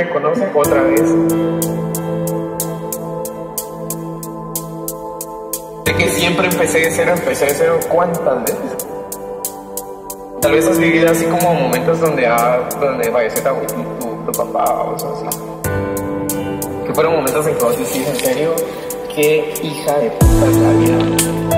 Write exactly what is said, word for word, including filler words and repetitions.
me conocen otra vez. De que siempre empecé de cero, empecé de cero, ¿cuántas veces? Tal vez has vivido así como momentos donde, ah, donde falleció tu, tu, tu papá o cosas así. Que fueron momentos en que vos decís, en serio, qué hija de puta es la vida.